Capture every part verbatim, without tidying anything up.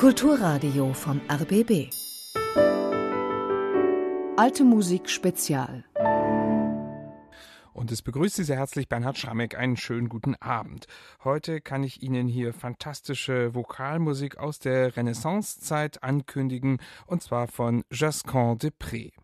Kulturradio vom R B B. Alte Musik Spezial. Und es begrüßt Sie sehr herzlich Bernhard Schrammeck. Einen schönen guten Abend. Heute kann ich Ihnen hier fantastische Vokalmusik aus der Renaissancezeit ankündigen, und zwar von Josquin des Prez.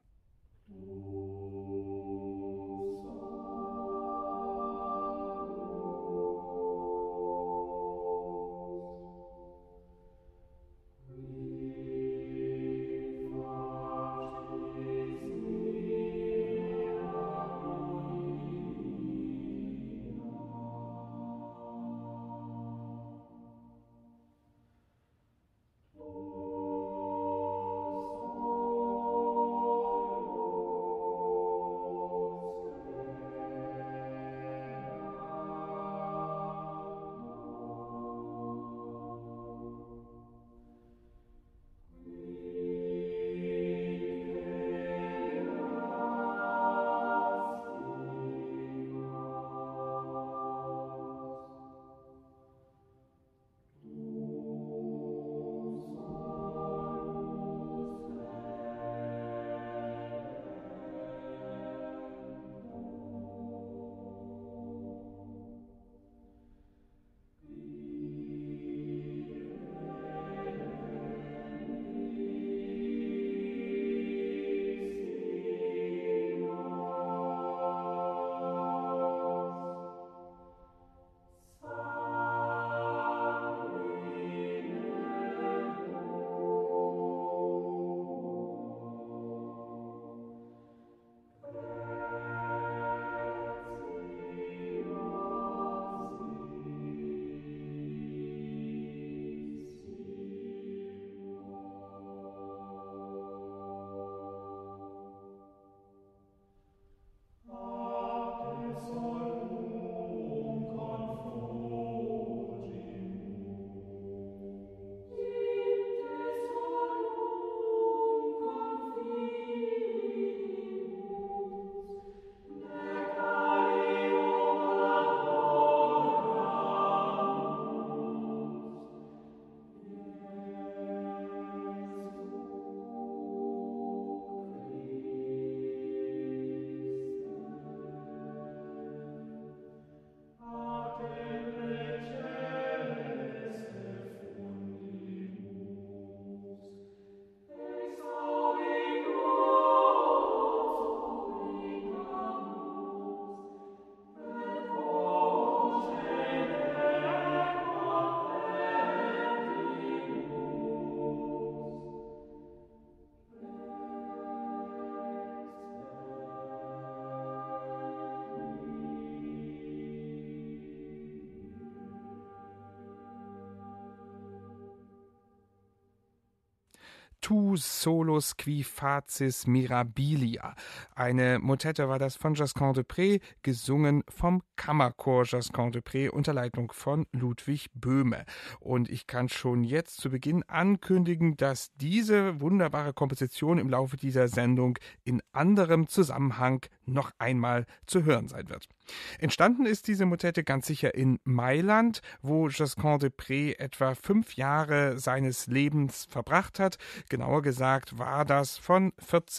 Tu solus qui facis mirabilia. Eine Motette war das von Josquin des Prez, gesungen vom Kammerchor Josquin des Prez unter Leitung von Ludwig Böhme. Und ich kann schon jetzt zu Beginn ankündigen, dass diese wunderbare Komposition im Laufe dieser Sendung in anderem Zusammenhang noch einmal zu hören sein wird. Entstanden ist diese Motette ganz sicher in Mailand, wo Josquin des Prez etwa fünf Jahre seines Lebens verbracht hat. Genauer gesagt war das von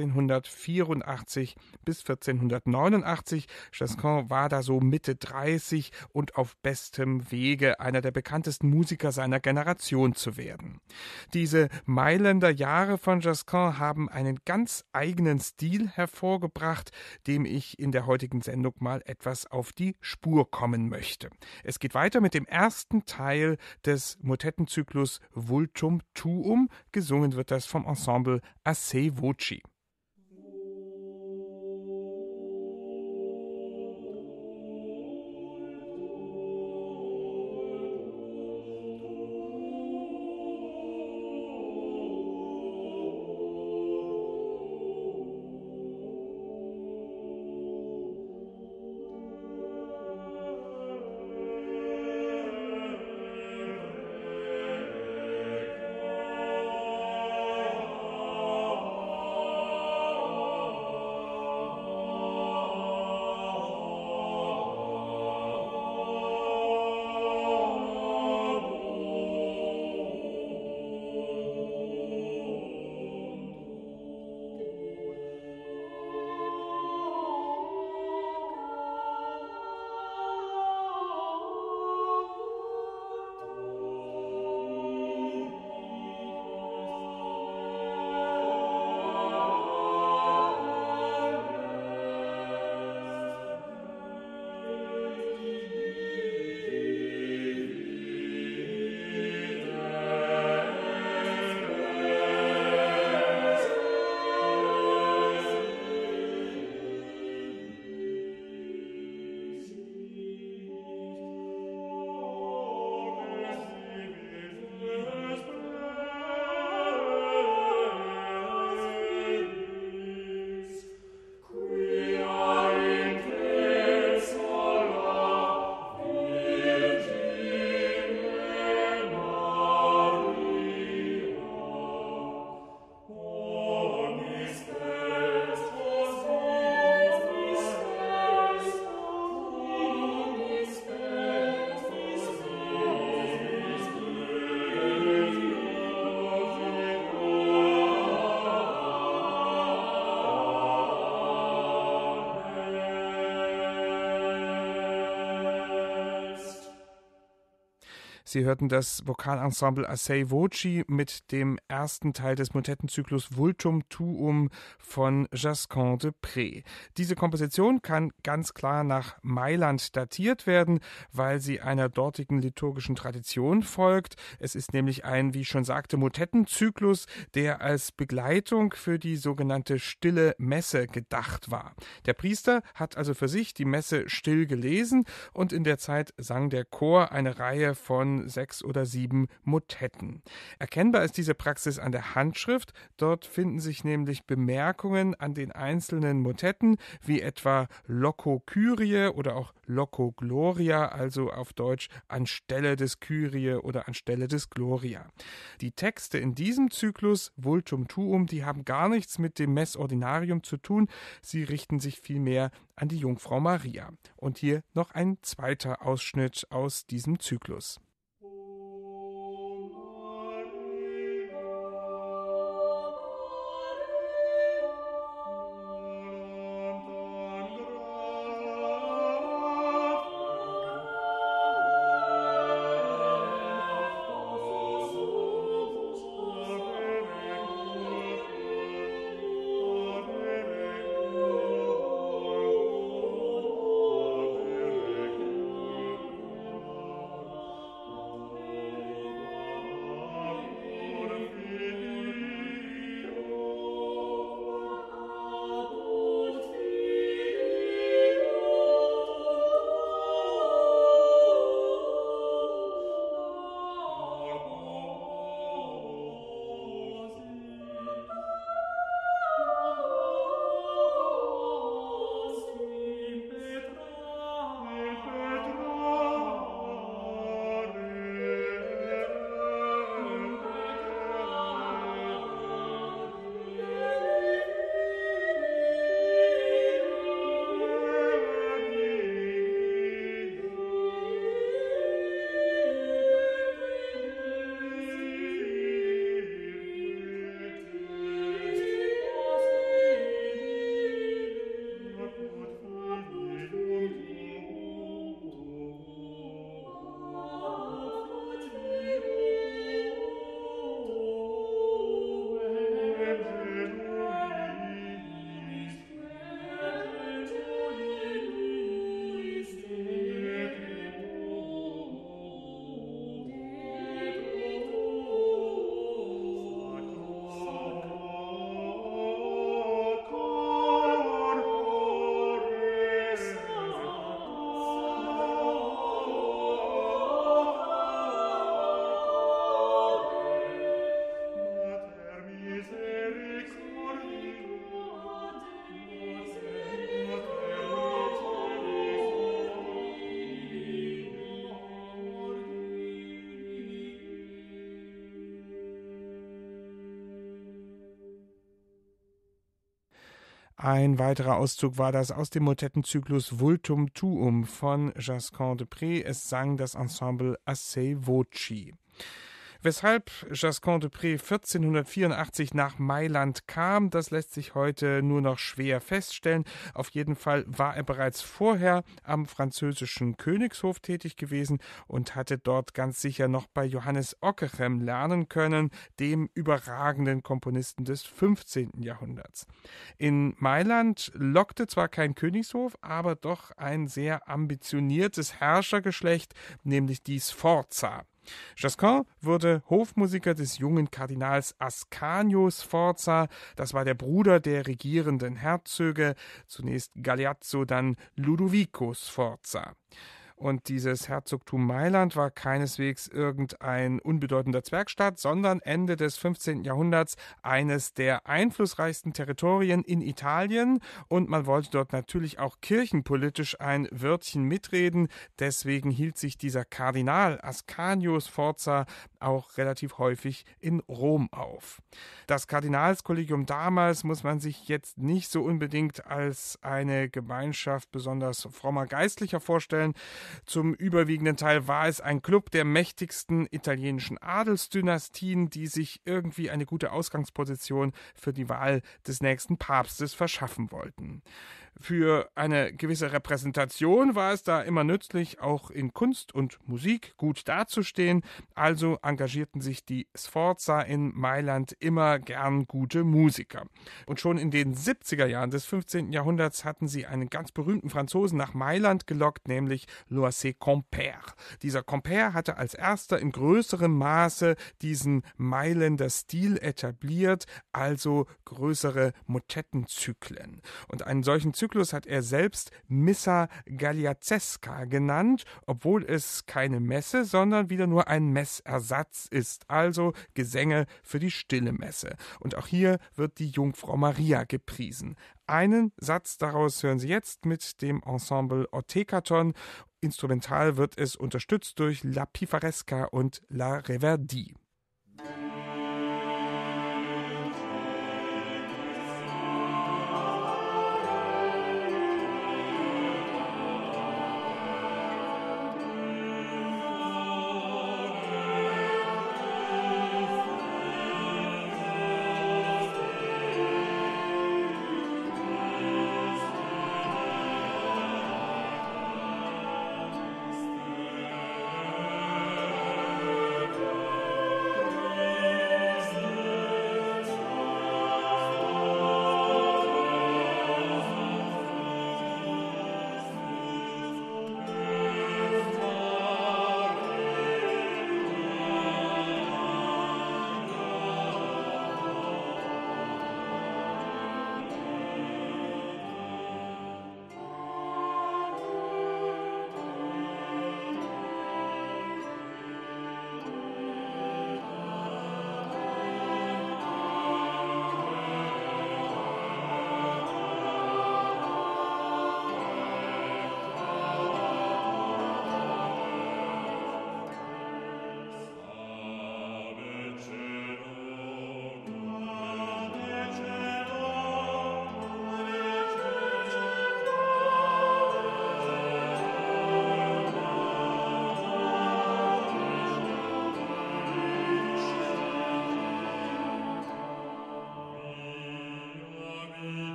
vierzehnhundertvierundachtzig bis vierzehnhundertneunundachtzig. Josquin war da so Mitte dreißig und auf bestem Wege, einer der bekanntesten Musiker seiner Generation zu werden. Diese Mailänder Jahre von Josquin haben einen ganz eigenen Stil hervorgebracht, dem ich in der heutigen Sendung mal etwas auf die Spur kommen möchte. Es geht weiter mit dem ersten Teil des Motettenzyklus Vultum Tuum. Gesungen wird das vom Ensemble A Sei Voci. Oh Sie hörten das Vokalensemble Assai Voci mit dem ersten Teil des Motettenzyklus Vultum Tuum von Gascon de Pré. Diese Komposition kann ganz klar nach Mailand datiert werden, weil sie einer dortigen liturgischen Tradition folgt. Es ist nämlich ein, wie ich schon sagte, Motettenzyklus, der als Begleitung für die sogenannte Stille Messe gedacht war. Der Priester hat also für sich die Messe still gelesen und in der Zeit sang der Chor eine Reihe von sechs oder sieben Motetten. Erkennbar ist diese Praxis an der Handschrift. Dort finden sich nämlich Bemerkungen an den einzelnen Motetten, wie etwa Loco Kyrie oder auch Loco Gloria, also auf Deutsch anstelle des Kyrie oder anstelle des Gloria. Die Texte in diesem Zyklus Vultum Tuum, die haben gar nichts mit dem Messordinarium zu tun. Sie richten sich vielmehr an die Jungfrau Maria. Und hier noch ein zweiter Ausschnitt aus diesem Zyklus. Ein weiterer Auszug war das aus dem Motettenzyklus Vultum Tuum von Gascon de Pré. Es sang das Ensemble Assai Voci. Weshalb Gascon de Pré vierzehnhundertvierundachtzig nach Mailand kam, das lässt sich heute nur noch schwer feststellen. Auf jeden Fall war er bereits vorher am französischen Königshof tätig gewesen und hatte dort ganz sicher noch bei Johannes Ockeghem lernen können, dem überragenden Komponisten des fünfzehnten Jahrhunderts. In Mailand lockte zwar kein Königshof, aber doch ein sehr ambitioniertes Herrschergeschlecht, nämlich die Sforza. Gascon wurde Hofmusiker des jungen Kardinals Ascanio Sforza, das war der Bruder der regierenden Herzöge, zunächst Galeazzo, dann Ludovico Sforza. Und dieses Herzogtum Mailand war keineswegs irgendein unbedeutender Zwergstaat, sondern Ende des fünfzehnten Jahrhunderts eines der einflussreichsten Territorien in Italien. Und man wollte dort natürlich auch kirchenpolitisch ein Wörtchen mitreden. Deswegen hielt sich dieser Kardinal Ascanio Sforza auch relativ häufig in Rom auf. Das Kardinalskollegium damals muss man sich jetzt nicht so unbedingt als eine Gemeinschaft besonders frommer Geistlicher vorstellen. Zum überwiegenden Teil war es ein Club der mächtigsten italienischen Adelsdynastien, die sich irgendwie eine gute Ausgangsposition für die Wahl des nächsten Papstes verschaffen wollten. Für eine gewisse Repräsentation war es da immer nützlich, auch in Kunst und Musik gut dazustehen. Also engagierten sich die Sforza in Mailand immer gern gute Musiker. Und schon in den siebziger Jahren des fünfzehnten Jahrhunderts hatten sie einen ganz berühmten Franzosen nach Mailand gelockt, nämlich Loisé Compère. Dieser Compère hatte als erster in größerem Maße diesen Mailänder Stil etabliert, also größere Motettenzyklen. Und einen solchen Zyklus hat er selbst Missa Galiazzesca genannt, obwohl es keine Messe, sondern wieder nur ein Messersatz ist, also Gesänge für die stille Messe. Und auch hier wird die Jungfrau Maria gepriesen. Einen Satz daraus hören Sie jetzt mit dem Ensemble Ortekaton. Instrumental wird es unterstützt durch La Pifaresca und La Reverdie.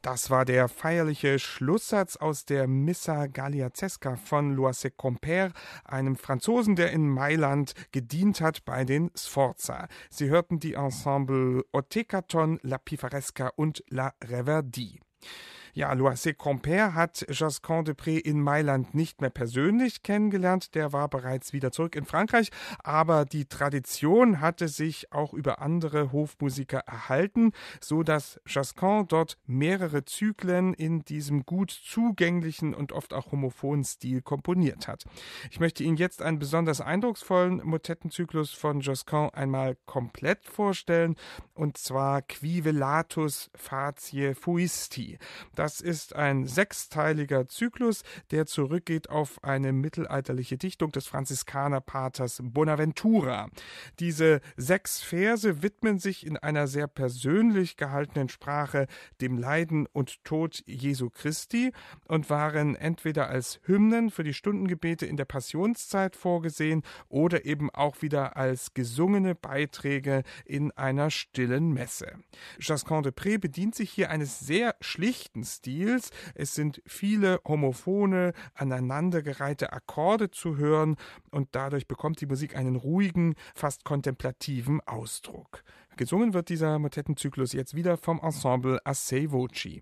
Das war der feierliche Schlusssatz aus der Missa Galliacesca von Loisec Compère, einem Franzosen, der in Mailand gedient hat bei den Sforza. Sie hörten die Ensemble Ottekaton, La Pifaresca und La Reverdie. Ja, Loisec Compère hat Josquin de Prez in Mailand nicht mehr persönlich kennengelernt, der war bereits wieder zurück in Frankreich, aber die Tradition hatte sich auch über andere Hofmusiker erhalten, so dass Josquin dort mehrere Zyklen in diesem gut zugänglichen und oft auch homophonen Stil komponiert hat. Ich möchte Ihnen jetzt einen besonders eindrucksvollen Motettenzyklus von Josquin einmal komplett vorstellen, und zwar Qui velatus facie fuisti. Das ist ein sechsteiliger Zyklus, der zurückgeht auf eine mittelalterliche Dichtung des Franziskanerpaters Bonaventura. Diese sechs Verse widmen sich in einer sehr persönlich gehaltenen Sprache dem Leiden und Tod Jesu Christi und waren entweder als Hymnen für die Stundengebete in der Passionszeit vorgesehen oder eben auch wieder als gesungene Beiträge in einer stillen Messe. Josquin de Prez bedient sich hier eines sehr schlichten Stils. Es sind viele homophone, aneinandergereihte Akkorde zu hören und dadurch bekommt die Musik einen ruhigen, fast kontemplativen Ausdruck. Gesungen wird dieser Motettenzyklus jetzt wieder vom Ensemble Assai Voci.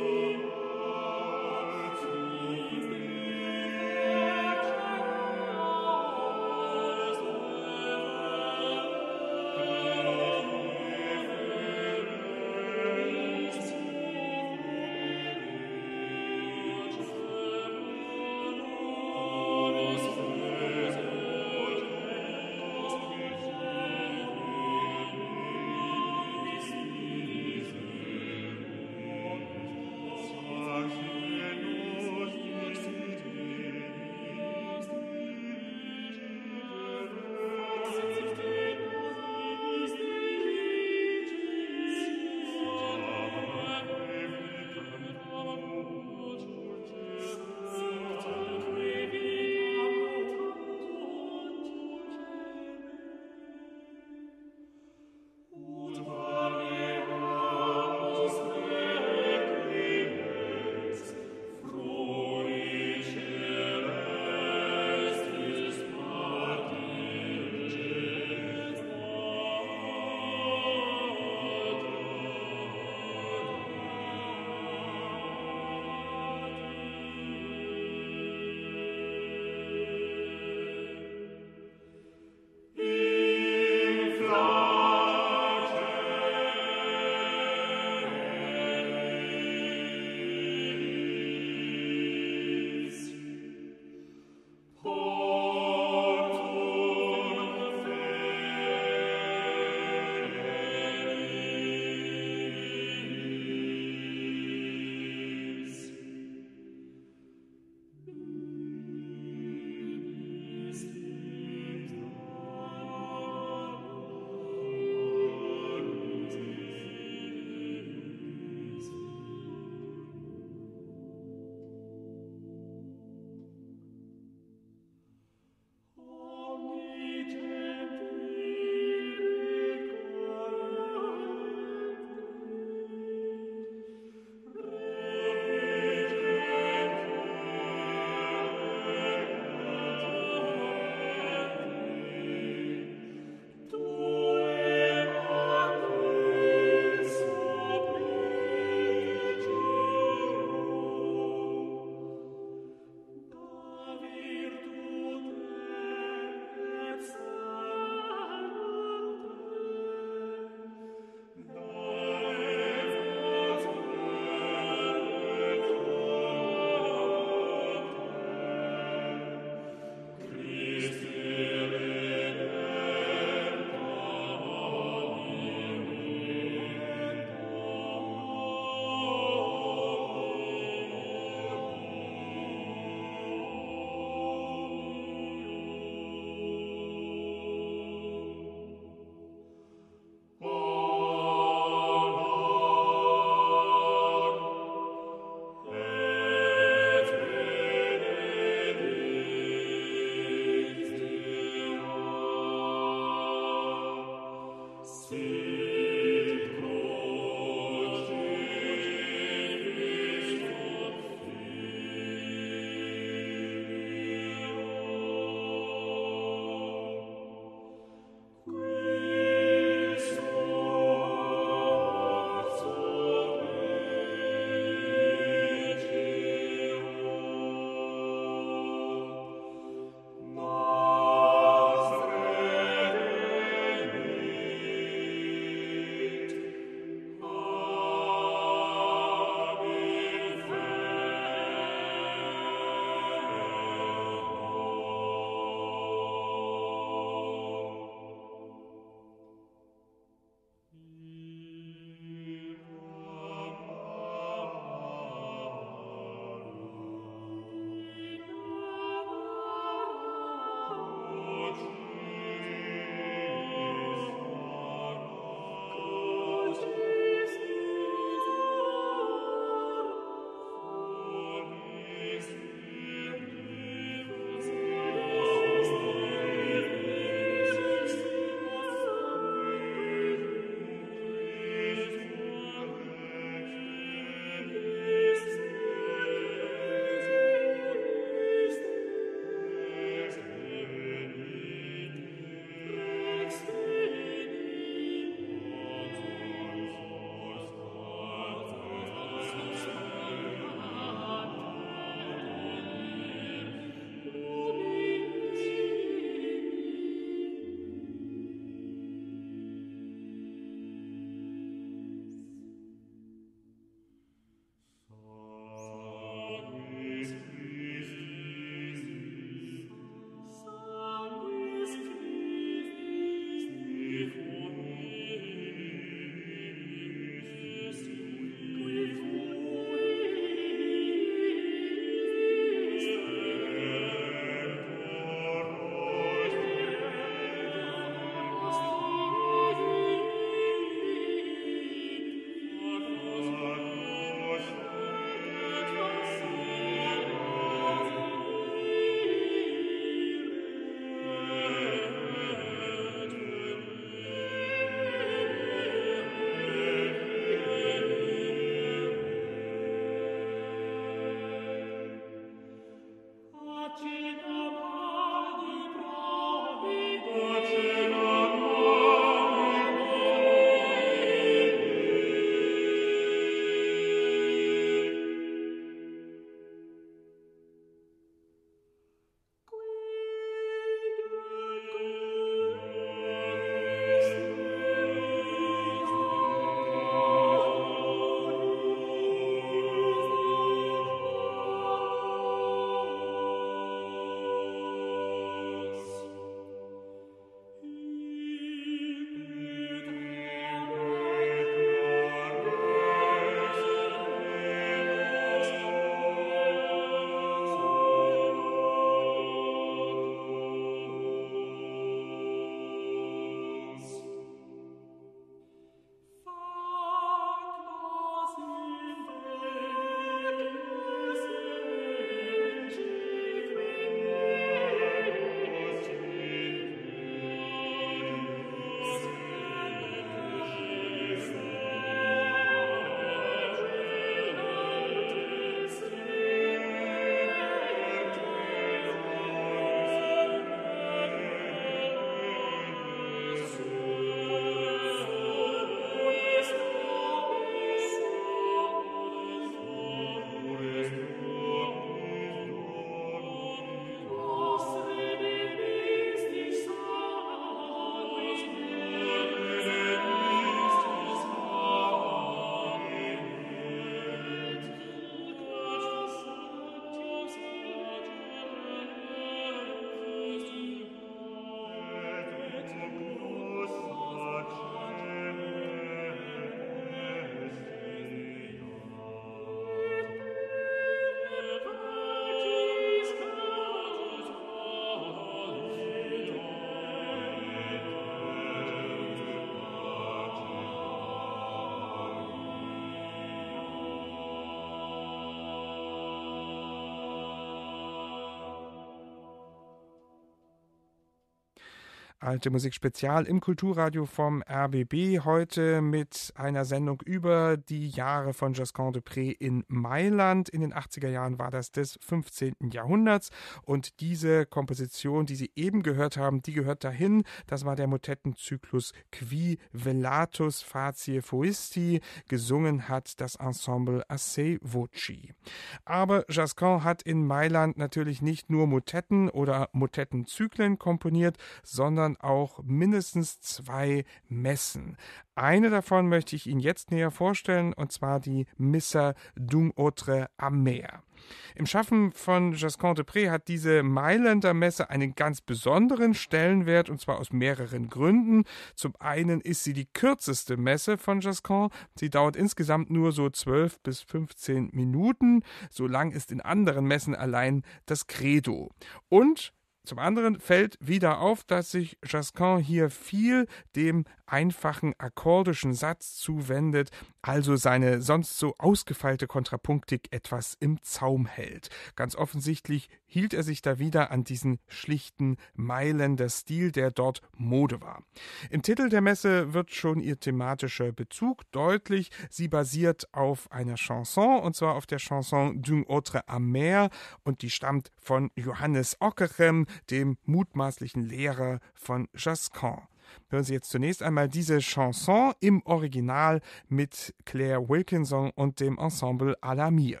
Alte Musik Spezial im Kulturradio vom R B B, heute mit einer Sendung über die Jahre von Josquin de Prez in Mailand. In den achtziger Jahren war das des fünfzehnten Jahrhunderts und diese Komposition, die Sie eben gehört haben, die gehört dahin. Das war der Motettenzyklus Qui Velatus Facie Foisti. Gesungen hat das Ensemble Assai Voci. Aber Josquin hat in Mailand natürlich nicht nur Motetten oder Motettenzyklen komponiert, sondern auch mindestens zwei Messen. Eine davon möchte ich Ihnen jetzt näher vorstellen, und zwar die Missa d'un autre Amer. Im Schaffen von Josquin de Prez hat diese Mailänder Messe einen ganz besonderen Stellenwert, und zwar aus mehreren Gründen. Zum einen ist sie die kürzeste Messe von Josquin. Sie dauert insgesamt nur so zwölf bis fünfzehn Minuten. So lang ist in anderen Messen allein das Credo. Und zum anderen fällt wieder auf, dass sich Josquin hier viel dem einfachen akkordischen Satz zuwendet, also seine sonst so ausgefeilte Kontrapunktik etwas im Zaum hält. Ganz offensichtlich hielt er sich da wieder an diesen schlichten Mailänder Stil, der dort Mode war. Im Titel der Messe wird schon ihr thematischer Bezug deutlich. Sie basiert auf einer Chanson, und zwar auf der Chanson d'un autre Amer, und die stammt von Johannes Ockeghem, dem mutmaßlichen Lehrer von Josquin. Hören Sie jetzt zunächst einmal diese Chanson im Original mit Claire Wilkinson und dem Ensemble Alamir.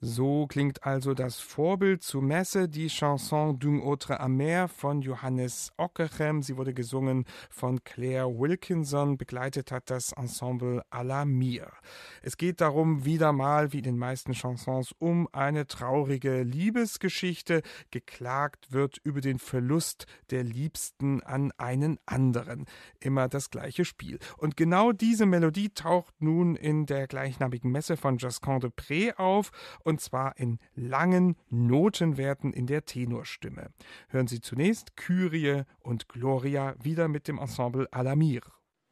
So klingt also das Vorbild zur Messe, die Chanson d'une autre amère von Johannes Ockeghem. Sie wurde gesungen von Claire Wilkinson, begleitet hat das Ensemble à la Mire. Es geht darum, wieder mal, wie in den meisten Chansons, um eine traurige Liebesgeschichte. Geklagt wird über den Verlust der Liebsten an einen anderen. Immer das gleiche Spiel. Und genau diese Melodie taucht nun in der gleichnamigen Messe von Josquin de Pré auf, und zwar in langen Notenwerten in der Tenorstimme. Hören Sie zunächst Kyrie und Gloria wieder mit dem Ensemble à la Mire.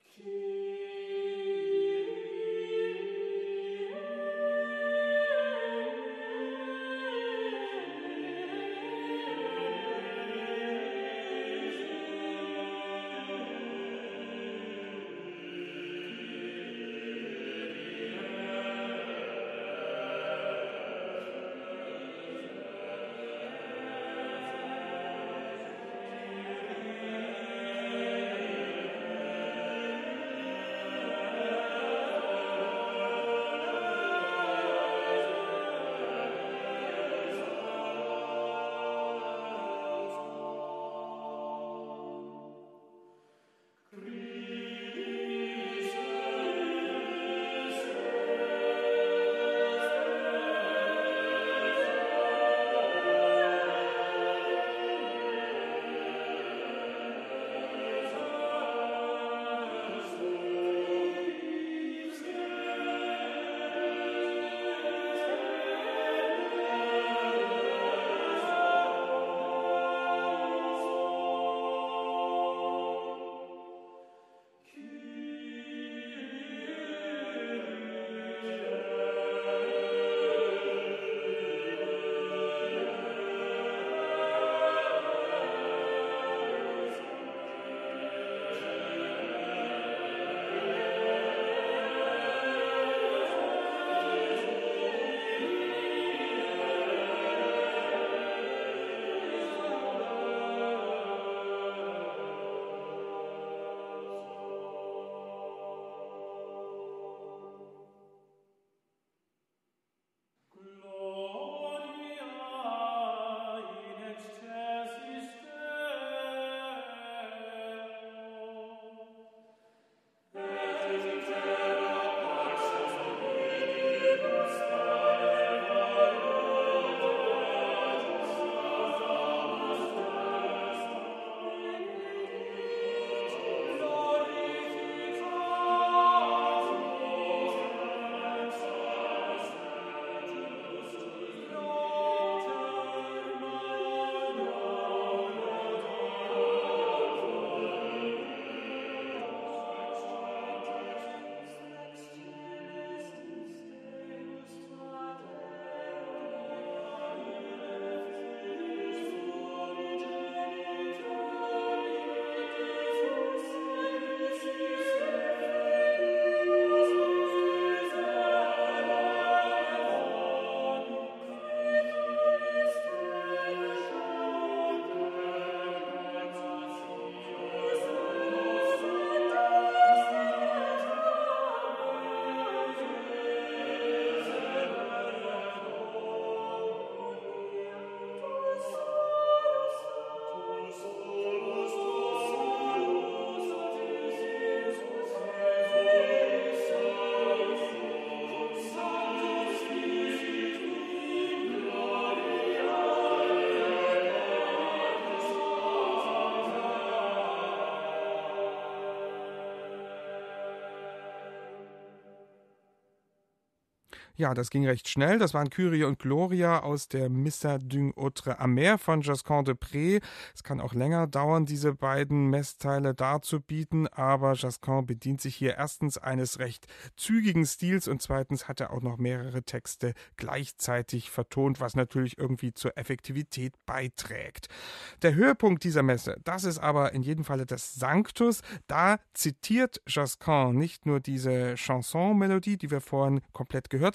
Ja, das ging recht schnell. Das waren Kyrie und Gloria aus der Missa d'une autre amère von Josquin de Pré. Es kann auch länger dauern, diese beiden Messteile darzubieten, aber Josquin bedient sich hier erstens eines recht zügigen Stils und zweitens hat er auch noch mehrere Texte gleichzeitig vertont, was natürlich irgendwie zur Effektivität beiträgt. Der Höhepunkt dieser Messe, das ist aber in jedem Falle das Sanctus. Da zitiert Josquin nicht nur diese Chanson-Melodie, die wir vorhin komplett gehört haben,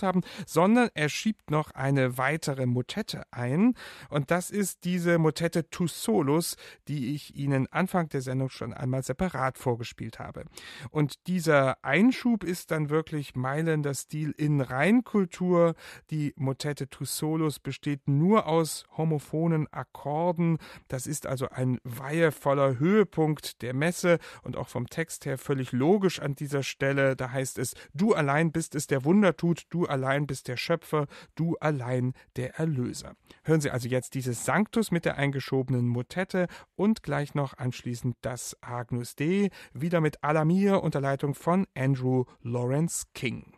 haben, sondern er schiebt noch eine weitere Motette ein. Und das ist diese Motette Tous Solos, die ich Ihnen Anfang der Sendung schon einmal separat vorgespielt habe. Und dieser Einschub ist dann wirklich meilender Stil in Reinkultur. Die Motette Tous Solos besteht nur aus homophonen Akkorden. Das ist also ein weihevoller Höhepunkt der Messe und auch vom Text her völlig logisch an dieser Stelle. Da heißt es: Du allein bist es, der Wunder tut, du allein bist der Schöpfer, du allein der Erlöser. Hören Sie also jetzt dieses Sanctus mit der eingeschobenen Motette und gleich noch anschließend das Agnus Dei, wieder mit Alla Mia unter Leitung von Andrew Lawrence King.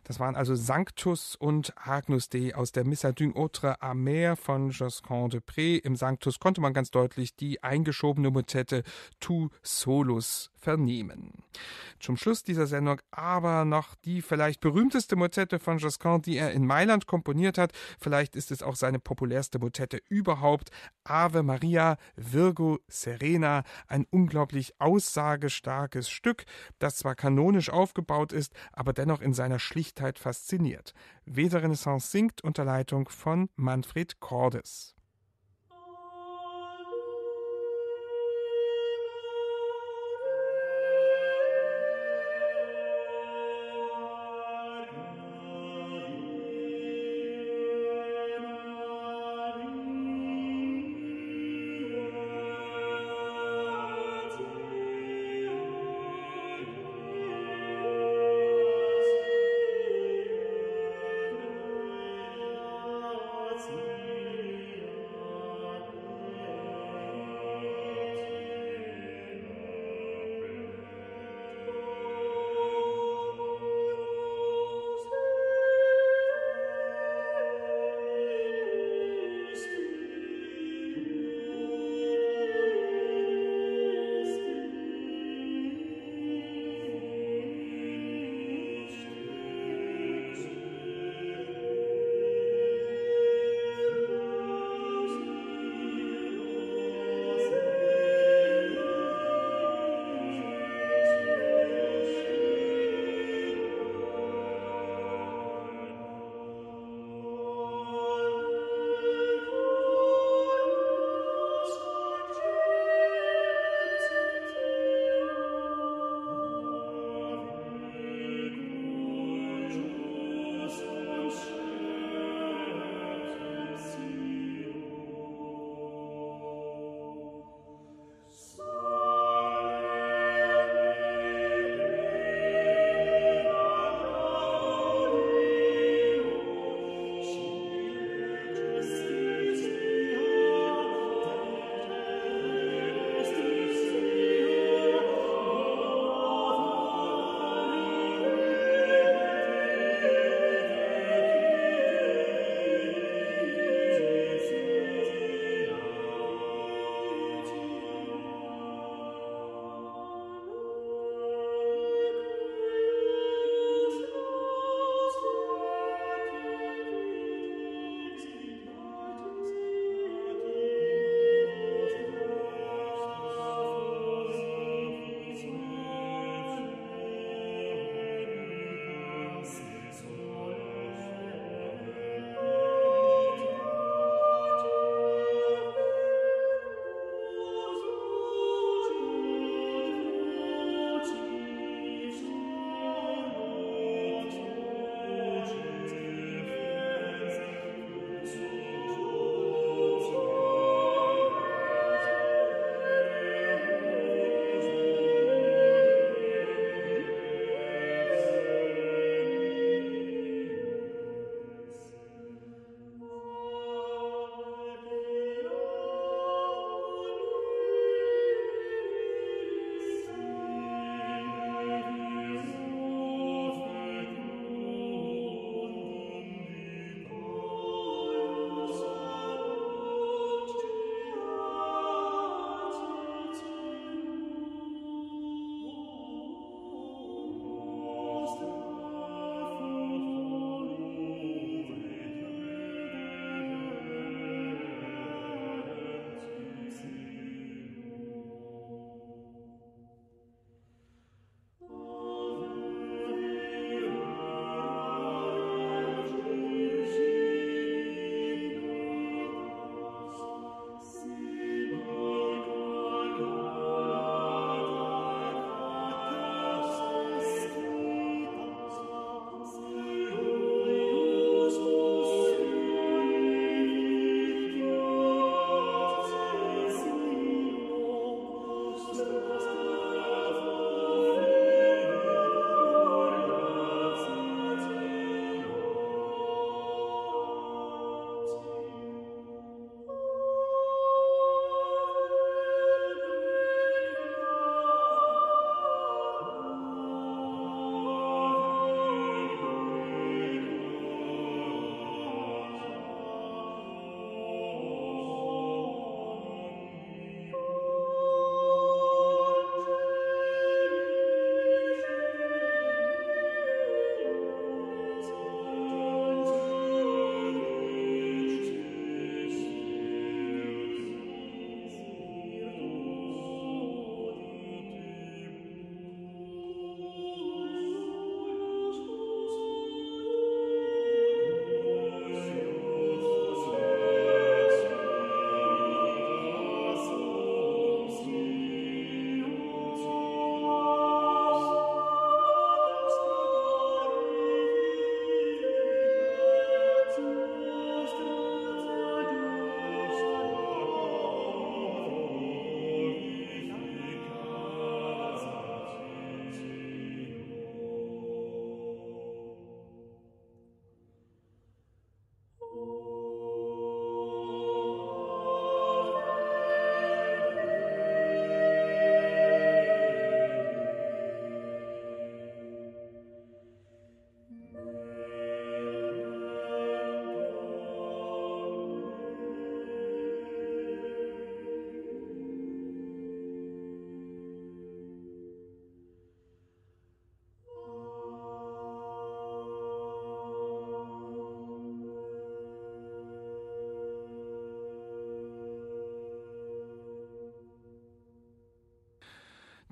Das waren also Sanctus und Agnus Dei aus der Missa d'une autre Amère von Josquin de Pré. Im Sanctus konnte man ganz deutlich die eingeschobene Motette Tu Solus vernehmen. Zum Schluss dieser Sendung aber noch die vielleicht berühmteste Motette von Josquin, die er in Mailand komponiert hat. Vielleicht ist es auch seine populärste Motette überhaupt. Ave Maria, Virgo Serena, ein unglaublich aussagestarkes Stück, das zwar kanonisch aufgebaut ist, aber dennoch in seiner Schlichtheit fasziniert. Weser Renaissance singt unter Leitung von Manfred Cordes. See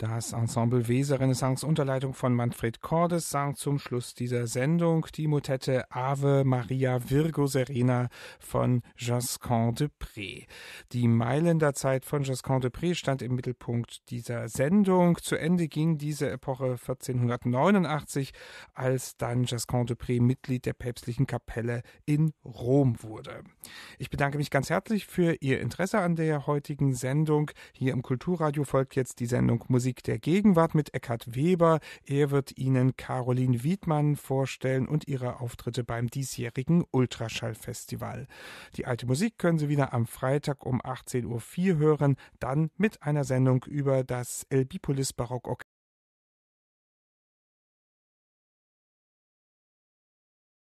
Das Ensemble Weser Renaissance unter Leitung von Manfred Cordes sang zum Schluss dieser Sendung die Motette Ave Maria Virgo Serena von Josquin de Prez. Die Mailänder Zeit von Josquin de Prez stand im Mittelpunkt dieser Sendung. Zu Ende ging diese Epoche vierzehnhundertneunundachtzig, als dann Josquin de Prez Mitglied der päpstlichen Kapelle in Rom wurde. Ich bedanke mich ganz herzlich für Ihr Interesse an der heutigen Sendung. Hier im Kulturradio folgt jetzt die Sendung Musik der Gegenwart mit Eckhard Weber. Er wird Ihnen Caroline Wiedmann vorstellen und ihre Auftritte beim diesjährigen Ultraschallfestival. Die alte Musik können Sie wieder am Freitag um achtzehn Uhr vier hören, dann mit einer Sendung über das Elbipolis Barockorchester